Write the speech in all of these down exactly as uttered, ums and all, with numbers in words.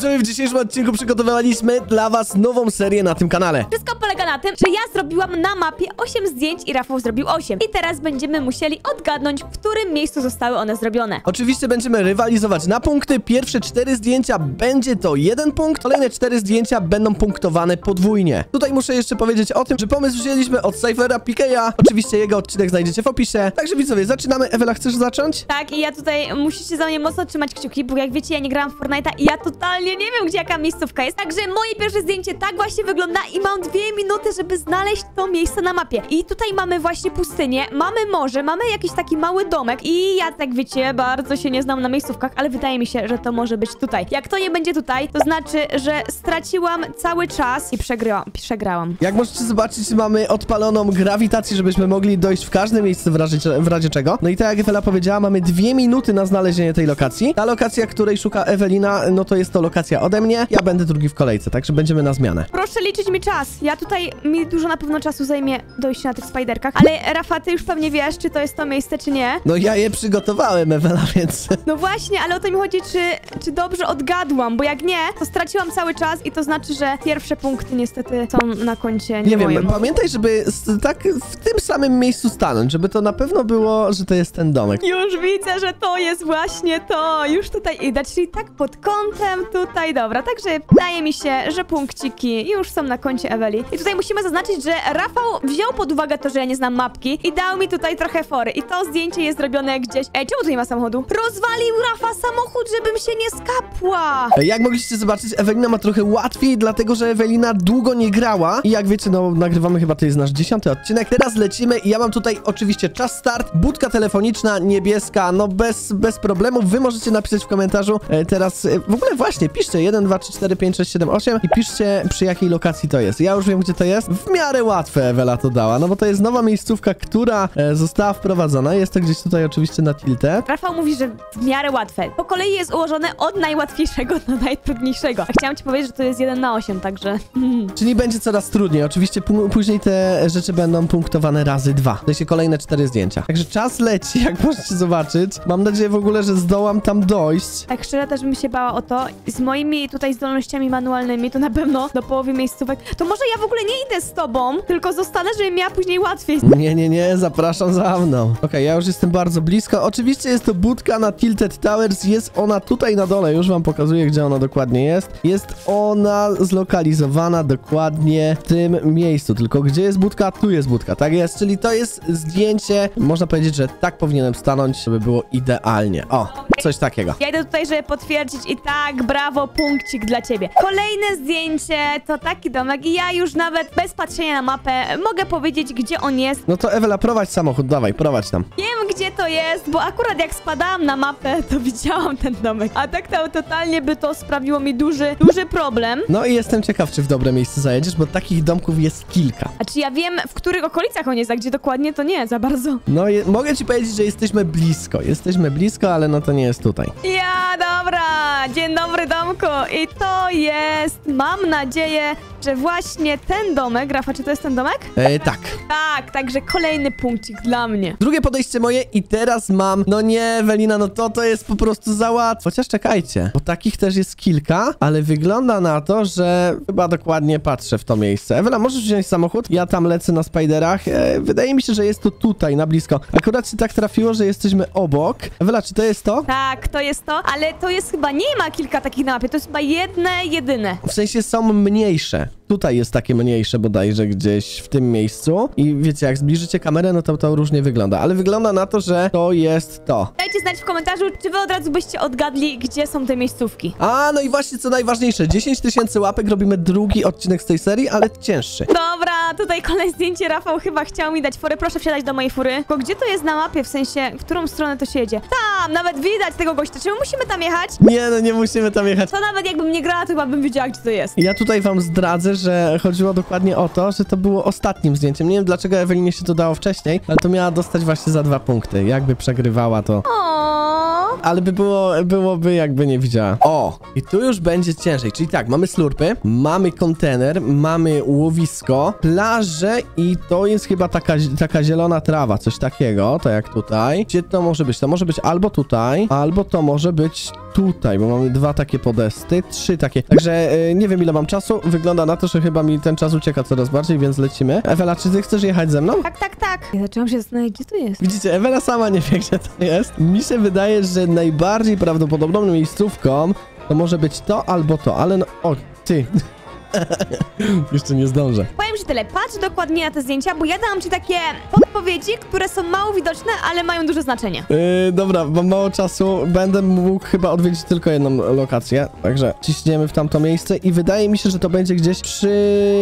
widzowie, w dzisiejszym odcinku przygotowaliśmy dla was nową serię na tym kanale. Wszystko polega na tym, że ja zrobiłam na mapie osiem zdjęć i Rafał zrobił osiem. I teraz będziemy musieli odgadnąć, w którym miejscu zostały one zrobione. Oczywiście będziemy rywalizować na punkty. Pierwsze cztery zdjęcia będzie to jeden punkt, kolejne cztery zdjęcia będą punktowane podwójnie. Tutaj muszę jeszcze powiedzieć o tym, że pomysł wzięliśmy od Cyphera Pikeya. Oczywiście jego odcinek znajdziecie w opisie. Także widzowie, zaczynamy. Ewela, chcesz zacząć? Tak, i ja tutaj musicie za mnie mocno trzymać kciuki, bo jak wiecie, ja nie grałam w Fortnite'a i ja totalnie nie wiem, gdzie jaka miejscówka jest. Także moje pierwsze zdjęcie tak właśnie wygląda i mam dwie minuty, żeby znaleźć to miejsce na mapie. I tutaj mamy właśnie pustynię, mamy morze, mamy jakiś taki mały domek i ja, tak wiecie, bardzo się nie znam na miejscówkach, ale wydaje mi się, że to może być tutaj. Jak to nie będzie tutaj, to znaczy, że straciłam cały czas i przegrałam. przegrałam. Jak możecie zobaczyć, mamy odpaloną grawitację, żebyśmy mogli dojść w każde miejsce w razie, w razie czego. No i tak jak Ewela powiedziała, mamy dwie minuty na znalezienie tej lokacji. Ta lokacja, której szuka Ewelina, no to jest to lokacja ode mnie. Ja będę drugi w kolejce, także będziemy na zmianę. Proszę liczyć mi czas. Ja tutaj, mi dużo na pewno czasu zajmie dojście na tych spiderkach. Ale Rafa, ty już pewnie wiesz, czy to jest to miejsce, czy nie. No ja je przygotowałem, Ewela, więc... No właśnie, ale o to mi chodzi, czy, czy dobrze odgadłam, bo jak nie, to straciłam cały czas i to znaczy, że pierwsze punkty niestety są na koncie nie, Nie moim. wiem, pamiętaj, żeby z, tak w tym samym miejscu stanąć, żeby to na pewno było, że to jest ten domek. Już widzę, że to jest właśnie to. Już tutaj idę, czyli tak pod kątem tutaj, dobra. Także wydaje mi się, że punkciki już są na koncie Eweli. I tutaj musimy zaznaczyć, że Rafał wziął pod uwagę to, że ja nie znam mapki i dał mi tutaj trochę fory. I to zdjęcie jest zrobione gdzieś... Ej, czemu tu nie ma samochodu? Rozwalił Rafa samochód, żebym się nie skapła. Jak mogliście zobaczyć, Ewelina ma trochę łatwiej, dlatego że Ewelina długo nie grała. I jak wiecie, no nagrywamy chyba, to jest nasz dziesiąty odcinek. Teraz lecimy i ja mam tutaj oczywiście czas start. Budka telefoniczna, niebieska, no bez, bez problemu. Wy możecie napisać w komentarzu e, teraz, e, w ogóle właśnie, piszcie jeden, dwa, trzy, cztery, pięć, sześć, siedem, osiem i piszcie, przy jakiej lokacji to jest. Ja już wiem, gdzie to jest. W miarę łatwe Ewela to dała, no bo to jest nowa miejscówka, która e, została wprowadzona. Jest to gdzieś tutaj oczywiście na tilted. Rafał mówi, że w miarę łatwe. Po kolei jest ułożone od najłatwiejszego do najtrudniejszego. A chciałam ci powiedzieć, że to jest jeden na osiem, także... Czyli będzie coraz trudniej. Oczywiście później te rzeczy będą punktowane razy dwa. To się kolejne cztery zdjęcia. Także czas leci, jak możecie zobaczyć. Mam nadzieję w ogóle, że zdołam tam dojść. Tak szczerze też bym się bała o to. Z moimi tutaj zdolnościami manualnymi to na pewno do połowy miejscówek. To może ja w ogóle nie idę z tobą, tylko zostanę, żebym miała później łatwiej. Nie, nie, nie, zapraszam za mną. Okej, okay, ja już jestem bardzo blisko. Oczywiście jest to budka na Tilted Towers. Jest ona tutaj na dole. Już wam pokazuję, gdzie ona dokładnie jest. Jest ona zlokalizowana dokładnie w tym miejscu. Tylko gdzie jest budka? Tu jest budka. Tak jest, czyli to jest zdjęcie. Można powiedzieć, że tak powinienem stanąć, żeby było idealnie. O, coś takiego. Ja idę tutaj, żeby potwierdzić i tak, brawo, punkcik dla ciebie. Kolejne zdjęcie to taki domek i ja już nawet bez patrzenia na mapę mogę powiedzieć, gdzie on jest. No to Ewela, prowadź samochód, dawaj, prowadź tam. Wiem, gdzie to jest, bo akurat jak spadałam na mapę, to widziałam ten domek. A tak to totalnie by to sprawiło mi duży, duży problem. No i jestem ciekaw, czy w dobre miejsce zajedziesz, bo takich domków jest kilka. A czy ja wiem, w których okolicach on jest, a gdzie dokładnie, to nie za bardzo. No je, mogę ci powiedzieć, że jesteśmy blisko. Jesteśmy blisko, ale no to nie jest tutaj. Ja, dobra. Dzień dobry, domku. I to jest, mam nadzieję, że właśnie ten domek. Rafa, czy to jest ten domek? E, tak. Tak, także kolejny punkcik dla mnie. Drugie podejście moje i teraz mam... No nie, Ewelina, no to to jest po prostu za łatwo. Chociaż czekajcie, bo takich też jest kilka, ale wygląda na to, że chyba dokładnie patrzę w to miejsce. Ewela, możesz wziąć samochód? Ja tam lecę na spiderach. E, wydaje mi się, że jest to tutaj, na blisko. Akurat się tak trafiło, że jesteśmy obok. Ewela, czy to jest to? Tak, to jest to, ale to jest chyba, nie ma kilka takich na mapie, to jest chyba jedne, jedyne. W sensie są mniejsze. Tutaj jest takie mniejsze bodajże gdzieś w tym miejscu. I wiecie, jak zbliżycie kamerę, no to to różnie wygląda. Ale wygląda na to, że to jest to. Dajcie znać w komentarzu, czy wy od razu byście odgadli, gdzie są te miejscówki. A, no i właśnie co najważniejsze. dziesięć tysięcy łapek, robimy drugi odcinek z tej serii, ale cięższy. Dobra, tutaj kolejne zdjęcie. Rafał chyba chciał mi dać furę. Proszę wsiadać do mojej fury. Tylko gdzie to jest na mapie? W sensie, w którą stronę to się jedzie? Tam, nawet widać tego gościa. Czy my musimy tam jechać? Nie, no nie musimy tam jechać. To nawet jakbym nie grała, to chyba bym wiedziała, gdzie to jest. Ja tutaj wam zdradzę, że chodziło dokładnie o to, że to było ostatnim zdjęciem. Nie wiem, dlaczego Ewelinie się to dało wcześniej, ale to miała dostać właśnie za dwa punkty. Jakby przegrywała, to... O. Ale by było, byłoby jakby nie widziała. O! I tu już będzie ciężej. Czyli tak, mamy slurpy, mamy kontener, mamy łowisko, plażę i to jest chyba taka, taka zielona trawa, coś takiego, tak jak tutaj. Gdzie to może być? To może być albo tutaj, albo to może być tutaj, bo mamy dwa takie podesty, trzy takie. Także e, nie wiem, ile mam czasu. Wygląda na to, że chyba mi ten czas ucieka coraz bardziej, więc lecimy. Ewela, czy ty chcesz jechać ze mną? Tak, tak, tak. Ja zaczęłam się zastanawiać, gdzie to jest. Widzicie, Ewela sama nie wie, gdzie to jest. Mi się wydaje, że najbardziej prawdopodobną miejscówką to może być to albo to, ale no... O, ty... Jeszcze nie zdążę. Powiem ci tyle, patrz dokładnie na te zdjęcia, bo ja dałam ci takie podpowiedzi, które są mało widoczne, ale mają duże znaczenie. Yy, dobra, mam mało czasu. Będę mógł chyba odwiedzić tylko jedną lokację. Także ciśniemy w tamto miejsce i wydaje mi się, że to będzie gdzieś przy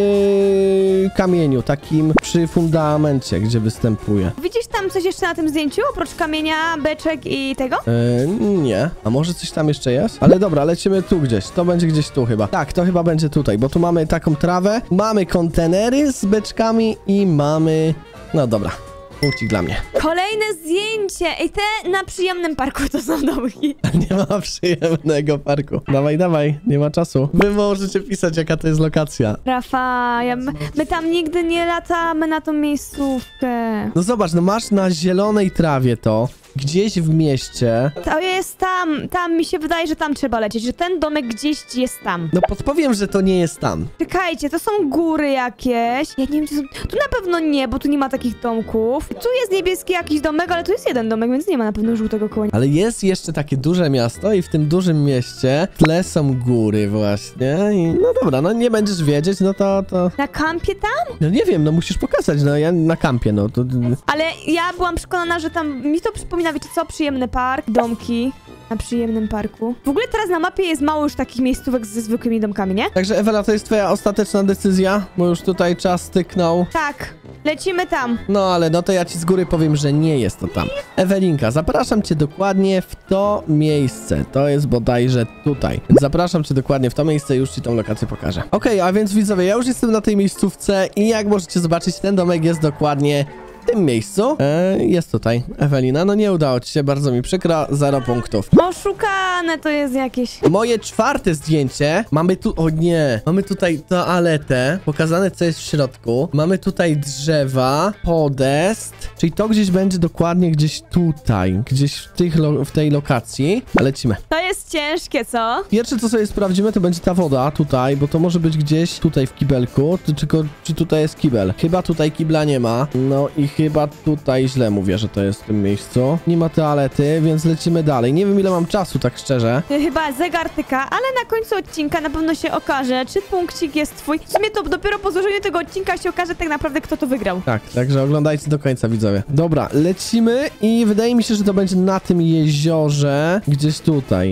kamieniu, takim przy fundamencie, gdzie występuje. Widzisz tam coś jeszcze na tym zdjęciu, oprócz kamienia, beczek i tego? Yy, nie. A może coś tam jeszcze jest? Ale dobra, lecimy tu gdzieś. To będzie gdzieś tu chyba. Tak, to chyba będzie tutaj, bo tu mamy taką trawę, mamy kontenery z beczkami i mamy... No dobra, punkcik dla mnie. Kolejne zdjęcie! I te na przyjemnym parku to są domki. Nie ma przyjemnego parku. Dawaj, dawaj, nie ma czasu. Wy możecie pisać, jaka to jest lokacja. Rafa, ja, my tam nigdy nie latamy na tą miejscówkę. No zobacz, no masz na zielonej trawie to, gdzieś w mieście. To jest tam, tam mi się wydaje, że tam trzeba lecieć, że ten domek gdzieś jest tam. No podpowiem, że to nie jest tam. Czekajcie, to są góry jakieś. Ja nie wiem, czy są... Tu na pewno nie, bo tu nie ma takich domków. Tu jest niebieski jakiś domek, ale tu jest jeden domek, więc nie ma na pewno żółtego koła. Ale jest jeszcze takie duże miasto i w tym dużym mieście w tle są góry właśnie i no dobra, no nie będziesz wiedzieć, no to, to... Na kampie tam? No nie wiem, no musisz pokazać, no ja na kampie, no to... Ale ja byłam przekonana, że tam... Mi to przypomina, wiecie co? Przyjemny park, domki na przyjemnym parku. W ogóle teraz na mapie jest mało już takich miejscówek ze zwykłymi domkami, nie? Także Ewela, to jest twoja ostateczna decyzja, bo już tutaj czas styknął. Tak, lecimy tam. No ale no to ja ci z góry powiem, że nie jest to tam. Ewelinka, zapraszam cię dokładnie w to miejsce. To jest bodajże tutaj. Więc zapraszam cię dokładnie w to miejsce i już ci tą lokację pokażę. Okej, okay, a więc widzowie, ja już jestem na tej miejscówce i jak możecie zobaczyć, ten domek jest dokładnie w tym miejscu. E, jest tutaj. Ewelina, no nie udało ci się, bardzo mi przykro, zero punktów. Oszukane to jest jakieś. Moje czwarte zdjęcie. Mamy tu... O nie. Mamy tutaj toaletę. Pokazane, co jest w środku. Mamy tutaj drzewa. Podest. Czyli to gdzieś będzie dokładnie gdzieś tutaj. Gdzieś w, tych lo... w tej lokacji. A lecimy. To jest ciężkie, co? Pierwsze, co sobie sprawdzimy, to będzie ta woda tutaj, bo to może być gdzieś tutaj w kibelku. Czy, czy, czy tutaj jest kibel? Chyba tutaj kibla nie ma. No i chyba tutaj źle mówię, że to jest w tym miejscu. Nie ma toalety, więc lecimy dalej. Nie wiem, ile mam czasu, tak szczerze. Chyba zegar tyka, ale na końcu odcinka na pewno się okaże, czy punkcik jest twój. W sumie to dopiero po złożeniu tego odcinka się okaże tak naprawdę, kto to wygrał. Tak, także oglądajcie do końca, widzowie. Dobra, lecimy i wydaje mi się, że to będzie na tym jeziorze, gdzieś tutaj.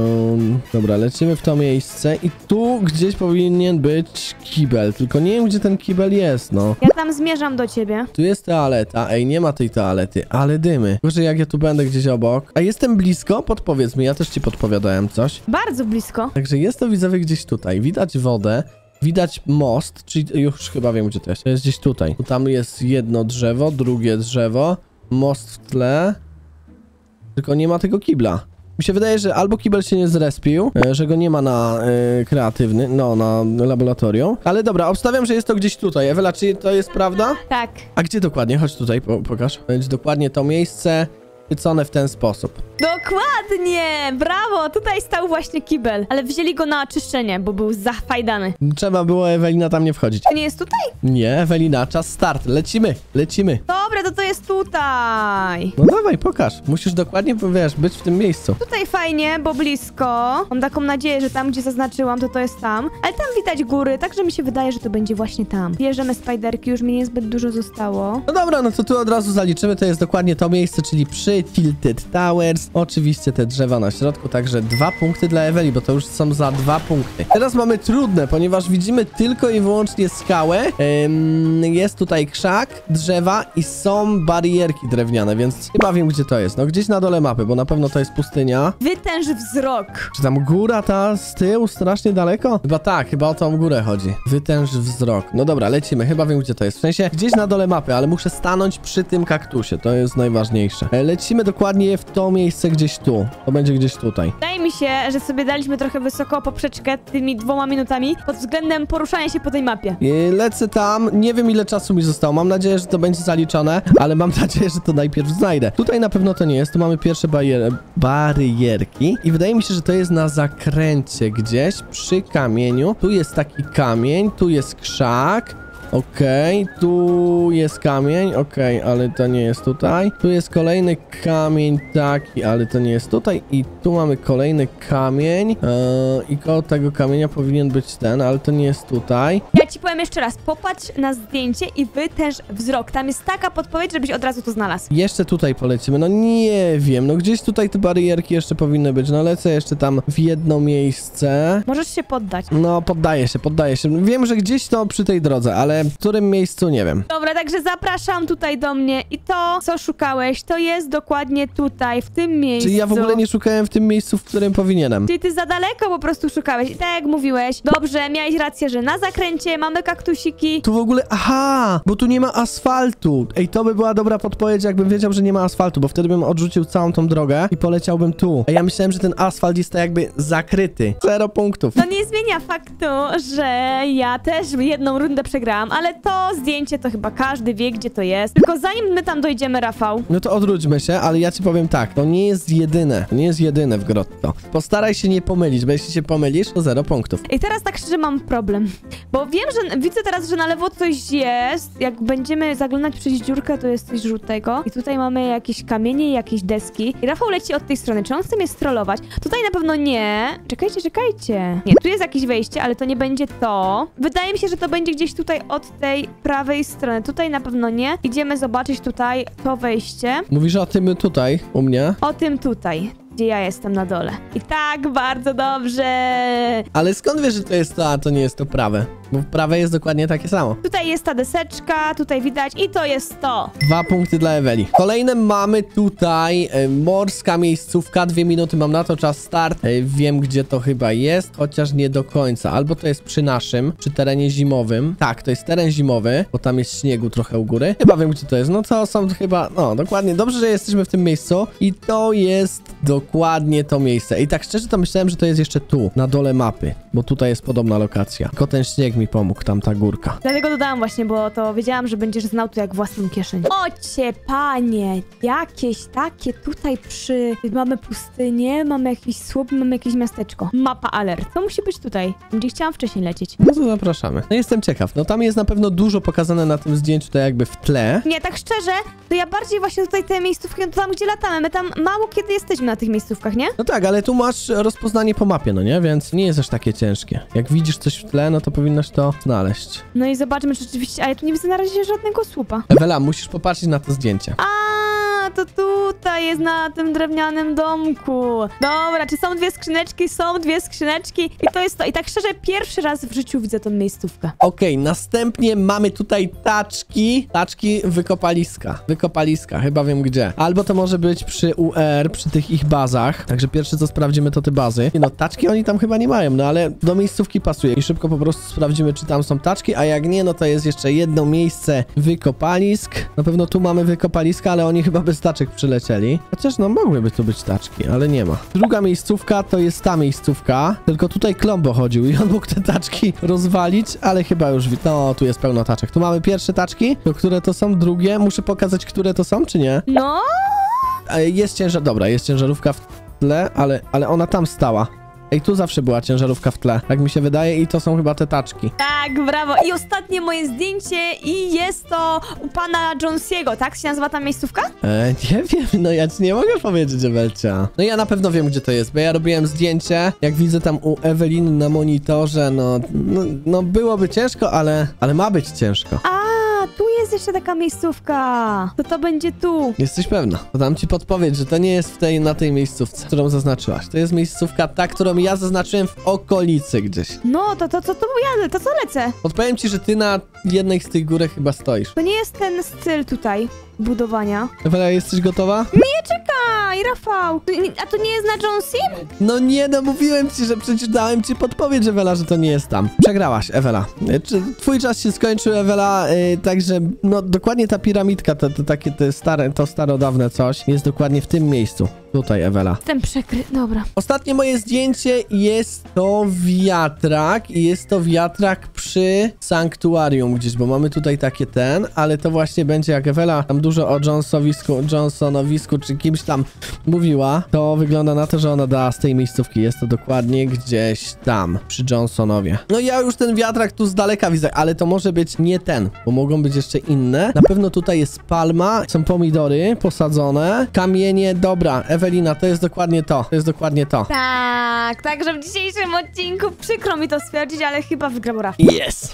Um, dobra, lecimy w to miejsce i tu gdzieś powinien być kibel, tylko nie wiem, gdzie ten kibel jest, no. Ja tam zmierzam do ciebie. Tu jest toaleta, ej, nie ma tej toalety, ale dymy. Może jak ja tu będę gdzieś obok. A jestem blisko? Podpowiedz mi, ja też ci podpowiadałem coś. Bardzo blisko. Także jest to, widzowie, gdzieś tutaj. Widać wodę. Widać most, czyli już chyba wiem, gdzie to jest. To jest gdzieś tutaj. Tu tam jest jedno drzewo, drugie drzewo, most w tle. Tylko nie ma tego kibla. Mi się wydaje, że albo kibel się nie zrespił, e, że go nie ma na e, kreatywny, no, na laboratorium. Ale dobra, obstawiam, że jest to gdzieś tutaj. Ewela, czy to jest prawda? Tak. A gdzie dokładnie? Chodź tutaj, po, pokaż. Będzie dokładnie to miejsce wycone w ten sposób. Dokładnie! Brawo! Tutaj stał właśnie kibel, ale wzięli go na oczyszczenie, bo był zafajdany. Trzeba było, Ewelina, tam nie wchodzić. To nie jest tutaj? Nie, Ewelina, czas start. Lecimy, lecimy. Dobra, to to jest tutaj. No dawaj, pokaż. Musisz dokładnie, wiesz, być w tym miejscu. Tutaj fajnie, bo blisko. Mam taką nadzieję, że tam, gdzie zaznaczyłam, to to jest tam. Ale tam widać góry, także mi się wydaje, że to będzie właśnie tam. Bierzemy spiderki, już mi niezbyt dużo zostało. No dobra, no to tu od razu zaliczymy. To jest dokładnie to miejsce, czyli przy Tilted Towers. Oczywiście te drzewa na środku, także dwa punkty dla Eweli, bo to już są za dwa punkty. Teraz mamy trudne, ponieważ widzimy tylko i wyłącznie skałę. Ym, jest tutaj krzak, drzewa i są barierki drewniane, więc chyba wiem, gdzie to jest. No gdzieś na dole mapy, bo na pewno to jest pustynia. Wytęż wzrok. Czy tam góra ta z tyłu strasznie daleko? Chyba tak, chyba o tą górę chodzi. Wytęż wzrok. No dobra, lecimy, chyba wiem, gdzie to jest. W sensie gdzieś na dole mapy, ale muszę stanąć przy tym kaktusie, to jest najważniejsze. E, lecimy lecimy dokładnie w to miejsce gdzieś tu. To będzie gdzieś tutaj. Wydaje mi się, że sobie daliśmy trochę wysoko poprzeczkę tymi dwoma minutami pod względem poruszania się po tej mapie. I lecę tam, nie wiem ile czasu mi zostało, mam nadzieję, że to będzie zaliczone, ale mam nadzieję, że to najpierw znajdę. Tutaj na pewno to nie jest, tu mamy pierwsze barier barierki i wydaje mi się, że to jest na zakręcie gdzieś przy kamieniu. Tu jest taki kamień, tu jest krzak. Okej, okay, tu jest kamień, okej, okay, ale to nie jest tutaj. Tu jest kolejny kamień taki, ale to nie jest tutaj. I tu mamy kolejny kamień. Eee, I koło tego kamienia powinien być ten, ale to nie jest tutaj. Ja ci powiem jeszcze raz, popatrz na zdjęcie i wytęż wzrok. Tam jest taka podpowiedź, żebyś od razu to znalazł. Jeszcze tutaj polecimy, no nie wiem, no gdzieś tutaj te barierki jeszcze powinny być. No lecę jeszcze tam w jedno miejsce. Możesz się poddać. No, poddaję się, poddaję się. Wiem, że gdzieś to przy tej drodze, ale w którym miejscu nie wiem. Dobra, także zapraszam tutaj do mnie i to, co szukałeś, to jest dokładnie tutaj, w tym miejscu. Czyli ja w ogóle nie szukałem w tym miejscu, w którym powinienem. Czyli ty za daleko po prostu szukałeś. I tak jak mówiłeś, dobrze, miałeś rację, że na zakręcie mamy kaktusiki. Tu w ogóle, aha, bo tu nie ma asfaltu. Ej, to by była dobra podpowiedź, jakbym wiedział, że nie ma asfaltu, bo wtedy bym odrzucił całą tą drogę i poleciałbym tu. A ja myślałem, że ten asfalt jest tak jakby zakryty. Zero punktów. To nie zmienia faktu, że ja też jedną rundę przegrałam, ale to zdjęcie to chyba każdy wie, gdzie to jest. Tylko zanim my tam dojdziemy, Rafał. No to odwróćmy się, ale ja ci powiem tak, to nie jest jedyne, to nie jest jedyne w Grotto. Postaraj się nie pomylić, bo jeśli się pomylisz, to zero punktów. I teraz tak szczerze mam problem, bo wiem, że widzę teraz, że na lewo coś jest. Jak będziemy zaglądać przez dziurkę, to jest coś żółtego. I tutaj mamy jakieś kamienie i jakieś deski. I Rafał leci od tej strony. Czy on chce mnie strollować? Tutaj na pewno nie. Czekajcie, czekajcie. Nie, tu jest jakieś wejście, ale to nie będzie to. Wydaje mi się, że to będzie gdzieś tutaj od tej prawej strony. Tutaj na pewno nie. Idziemy zobaczyć tutaj to wejście. Mówisz o tym tutaj, u mnie? O tym tutaj, gdzie ja jestem na dole. I tak, bardzo dobrze. Ale skąd wiesz, że to jest to, a to nie jest to prawe? Bo w prawe jest dokładnie takie samo. Tutaj jest ta deseczka, tutaj widać i to jest to. Dwa punkty dla Eweli. Kolejne mamy tutaj e, morska miejscówka. Dwie minuty mam na to, czas start. E, wiem, gdzie to chyba jest, chociaż nie do końca. Albo to jest przy naszym, przy terenie zimowym. Tak, to jest teren zimowy, bo tam jest śniegu trochę u góry. Chyba wiem, gdzie to jest. No to są chyba, no dokładnie. Dobrze, że jesteśmy w tym miejscu. I to jest dokładnie to miejsce. I tak szczerze to myślałem, że to jest jeszcze tu, na dole mapy. Bo tutaj jest podobna lokacja. Tylko ten śnieg mi pomógł, tam ta górka. Dlatego dodałam właśnie, bo to wiedziałam, że będziesz znał to jak własną kieszeń. Ocie, panie, jakieś takie tutaj przy... Mamy pustynię, mamy jakiś słup, mamy jakieś miasteczko. Mapa alert. To musi być tutaj, gdzie chciałam wcześniej lecieć. No to zapraszamy. No jestem ciekaw. No tam jest na pewno dużo pokazane na tym zdjęciu, to jakby w tle. Nie, tak szczerze, to ja bardziej właśnie tutaj te miejscówki, no to tam, gdzie latamy. My tam mało kiedy jesteśmy na tych miejscówkach, nie? No tak, ale tu masz rozpoznanie po mapie, no nie? Więc nie jest aż takie ciężkie. Jak widzisz coś w tle, no to powinnaś to znaleźć. No i zobaczmy, czy rzeczywiście... Ale tu nie widzę na razie żadnego słupa. Ewela, musisz popatrzeć na to zdjęcie. A, to tutaj jest na tym drewnianym domku. Dobra, czy są dwie skrzyneczki? Są dwie skrzyneczki i to jest to. I tak szczerze, pierwszy raz w życiu widzę tę miejscówkę. Okej, okay, następnie mamy tutaj taczki. Taczki wykopaliska. Wykopaliska, chyba wiem gdzie. Albo to może być przy U R, przy tych ich bazach. Także pierwsze co sprawdzimy to te bazy. Nie no, taczki oni tam chyba nie mają, no ale do miejscówki pasuje. I szybko po prostu sprawdzimy, czy tam są taczki, a jak nie, no to jest jeszcze jedno miejsce wykopalisk. Na pewno tu mamy wykopaliska, ale oni chyba bez taczek przylecieli. Chociaż no mogłyby tu być taczki, ale nie ma. Druga miejscówka to jest ta miejscówka, tylko tutaj Klombo chodził i on mógł te taczki rozwalić, ale chyba już... No, tu jest pełno taczek. Tu mamy pierwsze taczki, to które to są, drugie. Muszę pokazać, które to są, czy nie? No? Jest ciężar... Dobra, jest ciężarówka w tle, ale, ale ona tam stała. Ej, tu zawsze była ciężarówka w tle, tak mi się wydaje, i to są chyba te taczki. Tak, brawo. I ostatnie moje zdjęcie i jest to u pana Jonesiego, tak się nazywa ta miejscówka? E, nie wiem, no ja ci nie mogę powiedzieć, Ewelcia. No ja na pewno wiem, gdzie to jest, bo ja robiłem zdjęcie, jak widzę tam u Eweliny na monitorze, no, no, no byłoby ciężko, ale, ale ma być ciężko. A, tu jest jeszcze taka miejscówka. To to będzie tu. Jesteś pewna? To dam ci podpowiedź, że to nie jest w tej, na tej miejscówce, którą zaznaczyłaś. To jest miejscówka ta, którą ja zaznaczyłem w okolicy gdzieś. No, to to co to, to jadę, to co lecę? Podpowiem ci, że ty na jednej z tych górek chyba stoisz. To nie jest ten styl tutaj budowania. Ewela, jesteś gotowa? Nie, czekaj, i Rafał. A to nie jest na Jonesy? No nie, no mówiłem ci, że przecież dałem ci podpowiedź, Ewela, że to nie jest tam. Przegrałaś, Ewela. Y, Czy twój czas się skończył, Ewela, y, także no dokładnie ta piramidka, to, to takie to stare, to starodawne coś, jest dokładnie w tym miejscu. Tutaj, Ewela. Jestem przykry, dobra. Ostatnie moje zdjęcie jest to wiatrak i jest to wiatrak przy sanktuarium gdzieś, bo mamy tutaj takie ten, ale to właśnie będzie jak Ewela tam dużo o Johnsowisku, Johnsonowisku czy kimś tam mówiła, to wygląda na to, że ona da z tej miejscówki. Jest to dokładnie gdzieś tam, przy Johnsonowie. No ja już ten wiatrak tu z daleka widzę, ale to może być nie ten, bo mogą być jeszcze inne. Na pewno tutaj jest palma, są pomidory posadzone, kamienie, dobra, Ewelina, to jest dokładnie to, to jest dokładnie to. Tak, także w dzisiejszym odcinku przykro mi to stwierdzić, ale chyba wygrał Rafał. Yes!